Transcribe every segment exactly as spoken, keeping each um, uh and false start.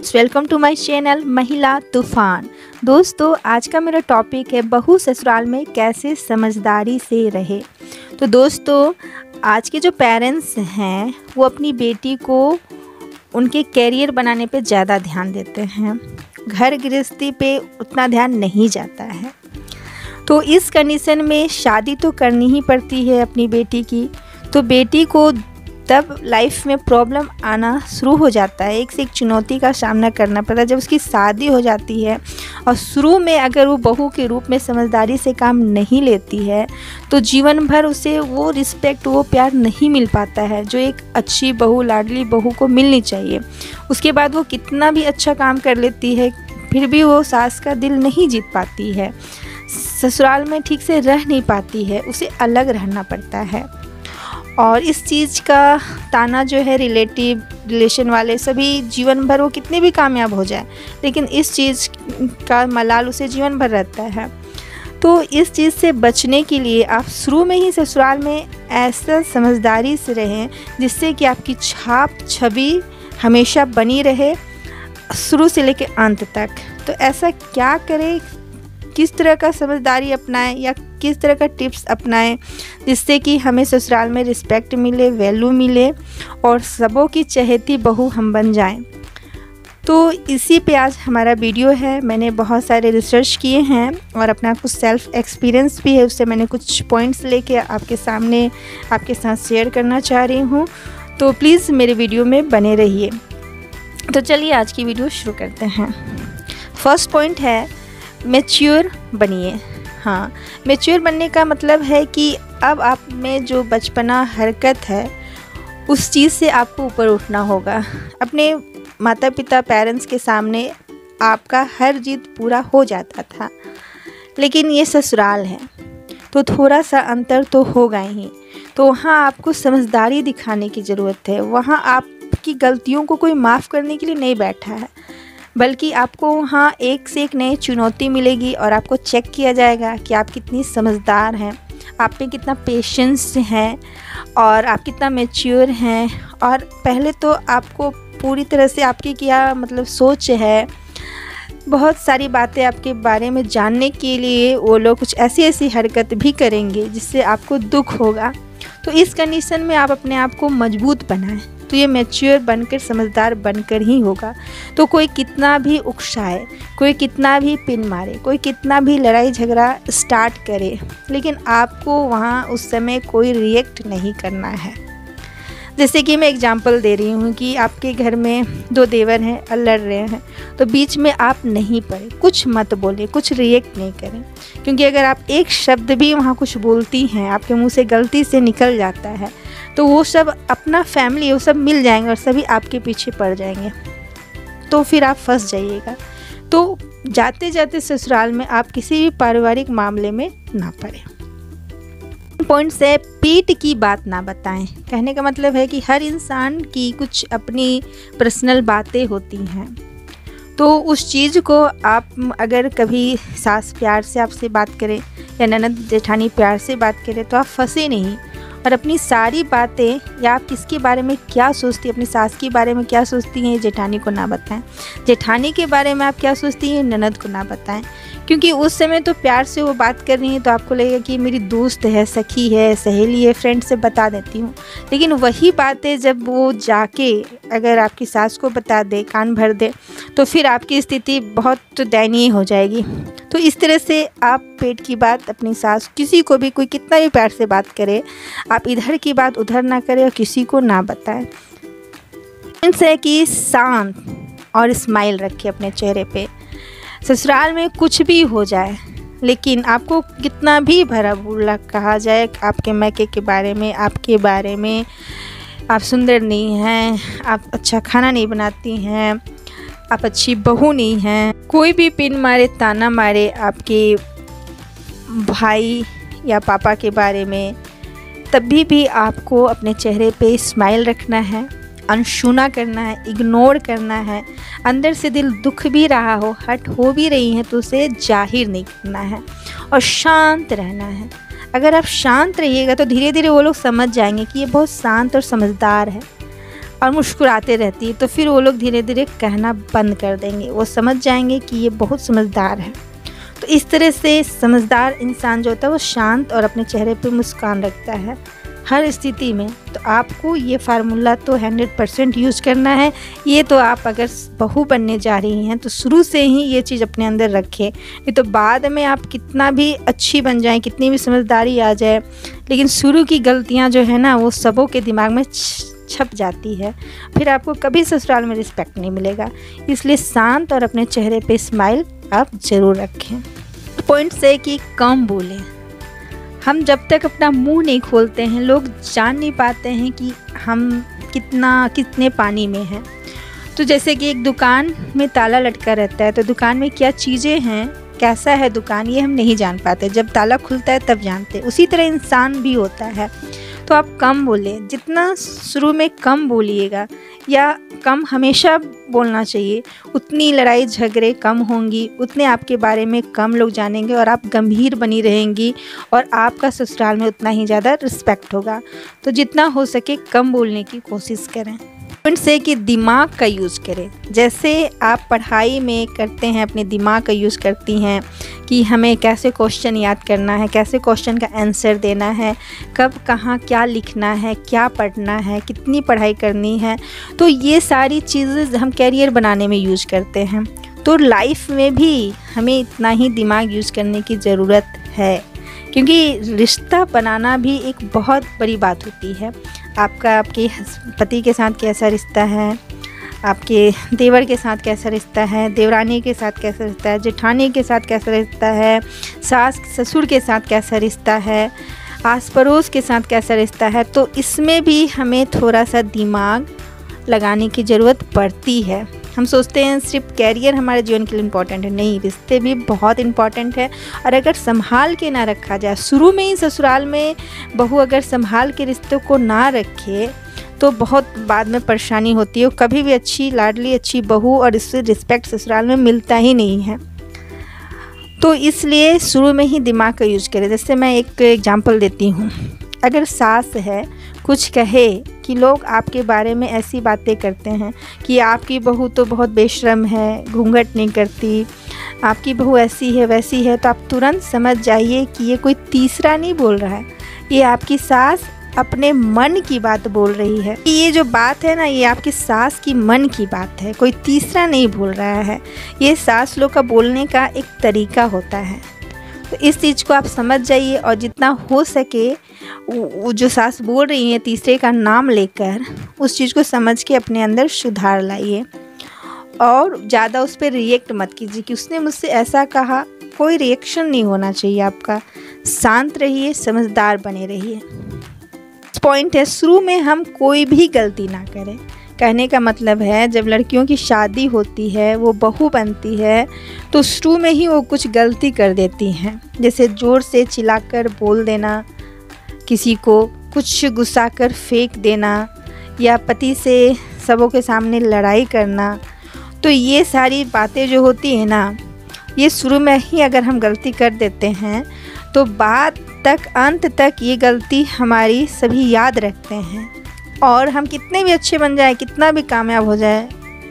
Welcome to my channel महिला तूफान। दोस्तों, आज का मेरा टॉपिक है बहू ससुराल में कैसे समझदारी से रहे। तो दोस्तों, आज के जो पेरेंट्स हैं वो अपनी बेटी को उनके कैरियर बनाने पे ज़्यादा ध्यान देते हैं, घर गृहस्थी पे उतना ध्यान नहीं जाता है। तो इस कंडीशन में शादी तो करनी ही पड़ती है अपनी बेटी की। तो बेटी को तब लाइफ में प्रॉब्लम आना शुरू हो जाता है, एक से एक चुनौती का सामना करना पड़ता है जब उसकी शादी हो जाती है। और शुरू में अगर वो बहू के रूप में समझदारी से काम नहीं लेती है तो जीवन भर उसे वो रिस्पेक्ट, वो प्यार नहीं मिल पाता है जो एक अच्छी बहू, लाडली बहू को मिलनी चाहिए। उसके बाद वो कितना भी अच्छा काम कर लेती है फिर भी वो सास का दिल नहीं जीत पाती है, ससुराल में ठीक से रह नहीं पाती है, उसे अलग रहना पड़ता है। और इस चीज़ का ताना जो है रिलेटिव, रिलेशन वाले सभी जीवन भर वो कितने भी कामयाब हो जाए लेकिन इस चीज़ का मलाल उसे जीवन भर रहता है। तो इस चीज़ से बचने के लिए आप शुरू में ही ससुराल में ऐसा समझदारी से रहें जिससे कि आपकी छाप छवि हमेशा बनी रहे शुरू से लेकर अंत तक। तो ऐसा क्या करें, किस तरह का समझदारी अपनाएं या किस तरह का टिप्स अपनाएं जिससे कि हमें ससुराल में रिस्पेक्ट मिले, वैल्यू मिले और सबों की चहेती बहू हम बन जाएं। तो इसी पे आज हमारा वीडियो है। मैंने बहुत सारे रिसर्च किए हैं और अपना कुछ सेल्फ एक्सपीरियंस भी है, उससे मैंने कुछ पॉइंट्स लेके आपके सामने आपके साथ शेयर करना चाह रही हूँ। तो प्लीज़ मेरे वीडियो में बने रहिए। तो चलिए आज की वीडियो शुरू करते हैं। फर्स्ट पॉइंट है मैच्योर बनिए। हाँ, मैच्योर बनने का मतलब है कि अब आप में जो बचपना हरकत है उस चीज़ से आपको ऊपर उठना होगा। अपने माता पिता, पेरेंट्स के सामने आपका हर जिद पूरा हो जाता था, लेकिन ये ससुराल है तो थोड़ा सा अंतर तो होगा ही। तो वहाँ आपको समझदारी दिखाने की ज़रूरत है। वहाँ आपकी गलतियों को कोई माफ़ करने के लिए नहीं बैठा है, बल्कि आपको वहाँ एक से एक नई चुनौती मिलेगी और आपको चेक किया जाएगा कि आप कितनी समझदार हैं, आप में कितना पेशेंस है और आप कितना मैच्योर हैं। और पहले तो आपको पूरी तरह से आपकी क्या मतलब सोच है, बहुत सारी बातें आपके बारे में जानने के लिए वो लोग कुछ ऐसी ऐसी हरकत भी करेंगे जिससे आपको दुख होगा। तो इस कंडीशन में आप अपने आप को मजबूत बनाएं, तो ये मैच्योर बनकर, समझदार बनकर ही होगा। तो कोई कितना भी उकसाए, कोई कितना भी पिन मारे, कोई कितना भी लड़ाई झगड़ा स्टार्ट करे, लेकिन आपको वहाँ उस समय कोई रिएक्ट नहीं करना है। जैसे कि मैं एग्जांपल दे रही हूँ कि आपके घर में दो देवर हैं और लड़ रहे हैं, तो बीच में आप नहीं पड़े, कुछ मत बोले, कुछ रिएक्ट नहीं करें। क्योंकि अगर आप एक शब्द भी वहाँ कुछ बोलती हैं, आपके मुंह से गलती से निकल जाता है, तो वो सब अपना फैमिली वो सब मिल जाएंगे और सभी आपके पीछे पड़ जाएंगे, तो फिर आप फंस जाइएगा। तो जाते जाते ससुराल में आप किसी भी पारिवारिक मामले में ना पड़े। पॉइंट से पीठ की बात ना बताएं। कहने का मतलब है कि हर इंसान की कुछ अपनी पर्सनल बातें होती हैं, तो उस चीज़ को आप अगर कभी सास प्यार से आपसे बात करें या ननद जेठानी प्यार से बात करें तो आप फंसे नहीं और अपनी सारी बातें या आप किसके बारे में क्या सोचती हैं, अपनी सास के बारे में क्या सोचती हैं जेठानी को ना बताएं, जेठानी के बारे में आप क्या सोचती हैं ननद को ना बताएं। क्योंकि उस समय तो प्यार से वो बात कर रही है तो आपको लगेगा कि मेरी दोस्त है, सखी है, सहेली है, फ्रेंड से बता देती हूँ। लेकिन वही बातें जब वो जाके अगर आपकी सास को बता दे, कान भर दे, तो फिर आपकी स्थिति बहुत दयनीय हो जाएगी। तो इस तरह से आप पेट की बात अपनी सास, किसी को भी कोई कितना भी प्यार से बात करे, आप इधर की बात उधर ना करें और किसी को ना बताएं। इनसे कि शांत और स्माइल रखें अपने चेहरे पे। ससुराल में कुछ भी हो जाए, लेकिन आपको कितना भी भरा बुरा कहा जाए आपके मैके के बारे में, आपके बारे में, आप सुंदर नहीं हैं, आप अच्छा खाना नहीं बनाती हैं, आप अच्छी बहू नहीं हैं, कोई भी पिन मारे, ताना मारे आपके भाई या पापा के बारे में, तभी भी आपको अपने चेहरे पे स्माइल रखना है, अनसुना करना है, इग्नोर करना है। अंदर से दिल दुख भी रहा हो, हट हो भी रही है तो उसे जाहिर नहीं करना है और शांत रहना है। अगर आप शांत रहिएगा तो धीरे धीरे वो लोग समझ जाएंगे कि ये बहुत शांत और समझदार है। और मुस्कुराते रहती है, तो फिर वो लोग धीरे धीरे कहना बंद कर देंगे। वो समझ जाएंगे कि ये बहुत समझदार है। तो इस तरह से समझदार इंसान जो होता है वो शांत और अपने चेहरे पे मुस्कान रखता है हर स्थिति में। तो आपको ये फार्मूला तो हंड्रेड परसेंट यूज़ करना है। ये तो आप अगर बहू बनने जा रही हैं तो शुरू से ही ये चीज़ अपने अंदर रखें। ये तो बाद में आप कितना भी अच्छी बन जाएं, कितनी भी समझदारी आ जाए, लेकिन शुरू की गलतियां जो है ना वो सबों के दिमाग में छप जाती है। फिर आपको कभी ससुराल में रिस्पेक्ट नहीं मिलेगा। इसलिए शांत और अपने चेहरे पे स्माइल आप ज़रूर रखें। पॉइंट से कि कम बोलें। हम जब तक अपना मुंह नहीं खोलते हैं लोग जान नहीं पाते हैं कि हम कितना कितने पानी में हैं। तो जैसे कि एक दुकान में ताला लटका रहता है, तो दुकान में क्या चीज़ें हैं, कैसा है दुकान, ये हम नहीं जान पाते। जब ताला खुलता है तब जानते हैं। उसी तरह इंसान भी होता है। तो आप कम बोलें, जितना शुरू में कम बोलिएगा या कम हमेशा बोलना चाहिए, उतनी लड़ाई झगड़े कम होंगी, उतने आपके बारे में कम लोग जानेंगे और आप गंभीर बनी रहेंगी और आपका ससुराल में उतना ही ज़्यादा रिस्पेक्ट होगा। तो जितना हो सके कम बोलने की कोशिश करें। पॉइंट से कि दिमाग का यूज़ करें। जैसे आप पढ़ाई में करते हैं, अपने दिमाग का यूज़ करती हैं कि हमें कैसे क्वेश्चन याद करना है, कैसे क्वेश्चन का आंसर देना है, कब कहाँ क्या लिखना है, क्या पढ़ना है, कितनी पढ़ाई करनी है। तो ये सारी चीज़ें हम कैरियर बनाने में यूज़ करते हैं। तो लाइफ में भी हमें इतना ही दिमाग यूज़ करने की ज़रूरत है, क्योंकि रिश्ता बनाना भी एक बहुत बड़ी बात होती है। आपका आपके पति के साथ कैसा रिश्ता है, आपके देवर के साथ कैसा रिश्ता है, देवरानी के साथ कैसा रिश्ता है, जेठानी के साथ कैसा रिश्ता है, सास ससुर के साथ कैसा रिश्ता है, आस पड़ोस के साथ कैसा रिश्ता है। तो इसमें भी हमें थोड़ा सा दिमाग लगाने की ज़रूरत पड़ती है। हम सोचते हैं सिर्फ कैरियर हमारे जीवन के लिए इम्पॉर्टेंट है, नहीं, रिश्ते भी बहुत इम्पॉर्टेंट है। और अगर संभाल के ना रखा जाए, शुरू में ही ससुराल में बहू अगर संभाल के रिश्तों को ना रखे तो बहुत बाद में परेशानी होती है। कभी भी अच्छी लाडली अच्छी बहू और इससे रिस्पेक्ट ससुराल में मिलता ही नहीं है। तो इसलिए शुरू में ही दिमाग का यूज करें। जैसे मैं एक एग्जांपल देती हूँ। अगर सास है कुछ कहे कि लोग आपके बारे में ऐसी बातें करते हैं कि आपकी बहू तो बहुत बेशर्म है, घूंघट नहीं करती, आपकी बहू ऐसी है वैसी है, तो आप तुरंत समझ जाइए कि ये कोई तीसरा नहीं बोल रहा है, ये आपकी सास अपने मन की बात बोल रही है। ये जो बात है ना, ये आपकी सास की मन की बात है, कोई तीसरा नहीं बोल रहा है। ये सास लोग का बोलने का एक तरीका होता है। तो इस चीज़ को आप समझ जाइए और जितना हो सके वो जो सास बोल रही है तीसरे का नाम लेकर उस चीज़ को समझ के अपने अंदर सुधार लाइए। और ज़्यादा उस पर रिएक्ट मत कीजिए कि उसने मुझसे ऐसा कहा। कोई रिएक्शन नहीं होना चाहिए आपका। शांत रहिए, समझदार बने रहिए। पॉइंट है, शुरू में हम कोई भी गलती ना करें। कहने का मतलब है जब लड़कियों की शादी होती है, वो बहू बनती है, तो शुरू में ही वो कुछ गलती कर देती हैं। जैसे ज़ोर से चिल्लाकर बोल देना, किसी को कुछ गुस्सा कर फेंक देना, या पति से सबों के सामने लड़ाई करना। तो ये सारी बातें जो होती है ना, ये शुरू में ही अगर हम गलती कर देते हैं तो बाद तक अंत तक ये गलती हमारी सभी याद रखते हैं। और हम कितने भी अच्छे बन जाए, कितना भी कामयाब हो जाए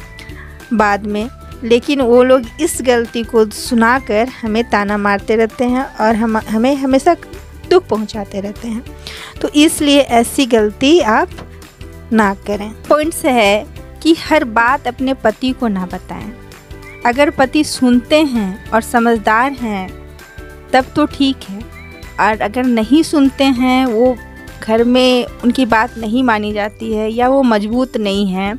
बाद में, लेकिन वो लोग इस गलती को सुनाकर हमें ताना मारते रहते हैं और हम हमें हमेशा दुख पहुंचाते रहते हैं। तो इसलिए ऐसी गलती आप ना करें। पॉइंट्स है कि हर बात अपने पति को ना बताएं। अगर पति सुनते हैं और समझदार हैं तब तो ठीक है, और अगर नहीं सुनते हैं, वो घर में उनकी बात नहीं मानी जाती है या वो मजबूत नहीं है,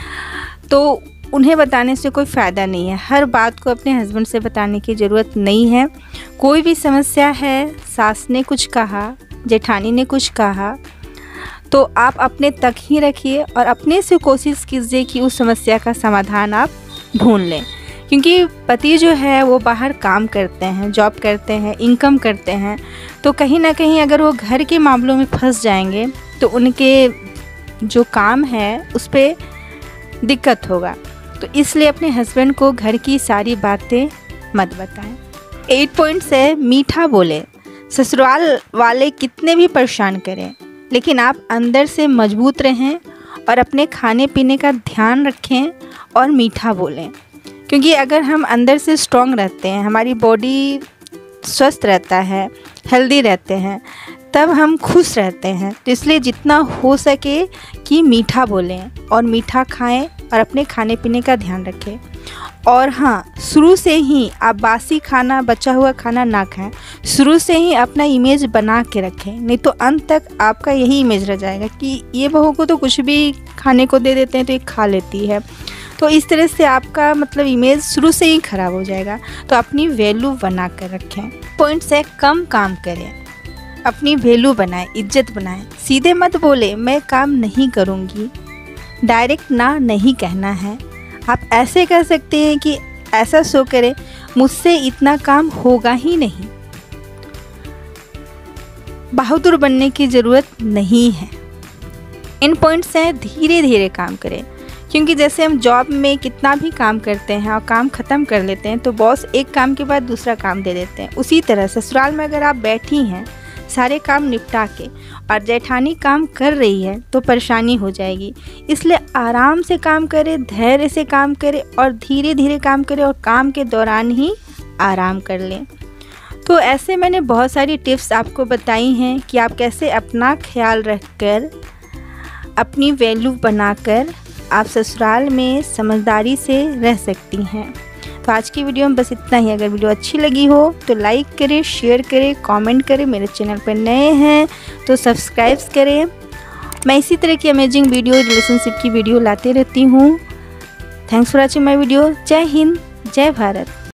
तो उन्हें बताने से कोई फ़ायदा नहीं है। हर बात को अपने हस्बैंड से बताने की ज़रूरत नहीं है। कोई भी समस्या है, सास ने कुछ कहा, जेठानी ने कुछ कहा, तो आप अपने तक ही रखिए और अपने से कोशिश कीजिए कि उस समस्या का समाधान आप ढूंढ लें। क्योंकि पति जो है वो बाहर काम करते हैं, जॉब करते हैं, इनकम करते हैं, तो कहीं ना कहीं अगर वो घर के मामलों में फंस जाएंगे तो उनके जो काम है उस पर दिक्कत होगा। तो इसलिए अपने हस्बैंड को घर की सारी बातें मत बताएं। एट पॉइंट्स है, मीठा बोले। ससुराल वाले कितने भी परेशान करें, लेकिन आप अंदर से मजबूत रहें और अपने खाने पीने का ध्यान रखें और मीठा बोलें, क्योंकि अगर हम अंदर से स्ट्रॉन्ग रहते हैं, हमारी बॉडी स्वस्थ रहता है, हेल्दी रहते हैं, तब हम खुश रहते हैं। तो इसलिए जितना हो सके कि मीठा बोलें और मीठा खाएं और अपने खाने पीने का ध्यान रखें। और हाँ, शुरू से ही आप बासी खाना, बचा हुआ खाना ना खाएं। शुरू से ही अपना इमेज बना के रखें, नहीं तो अंत तक आपका यही इमेज रह जाएगा कि ये बहू को तो कुछ भी खाने को दे देते हैं तो ये खा लेती है। तो इस तरह से आपका मतलब इमेज शुरू से ही ख़राब हो जाएगा। तो अपनी वैल्यू बना कर रखें। पॉइंट है, कम काम करें, अपनी वैल्यू बनाएं, इज्जत बनाएं। सीधे मत बोले मैं काम नहीं करूँगी, डायरेक्ट ना नहीं कहना है। आप ऐसे कह सकते हैं कि ऐसा शो करें, मुझसे इतना काम होगा ही नहीं। बहादुर बनने की ज़रूरत नहीं है। इन पॉइंट्स हैं, धीरे धीरे काम करें, क्योंकि जैसे हम जॉब में कितना भी काम करते हैं और काम ख़त्म कर लेते हैं तो बॉस एक काम के बाद दूसरा काम दे देते हैं। उसी तरह ससुराल में अगर आप बैठी हैं सारे काम निपटा के और जेठानी काम कर रही है तो परेशानी हो जाएगी। इसलिए आराम से काम करें, धैर्य से काम करें और धीरे धीरे काम करें और काम के दौरान ही आराम कर लें। तो ऐसे मैंने बहुत सारी टिप्स आपको बताई हैं कि आप कैसे अपना ख्याल रखकर, अपनी वैल्यू बनाकर आप ससुराल में समझदारी से रह सकती हैं। तो आज की वीडियो में बस इतना ही। अगर वीडियो अच्छी लगी हो तो लाइक करें, शेयर करें, कमेंट करें। मेरे चैनल पर नए हैं तो सब्सक्राइब करें। मैं इसी तरह की अमेजिंग वीडियो, रिलेशनशिप की वीडियो लाते रहती हूँ। Thanks for watching my video. जय हिंद, जय भारत।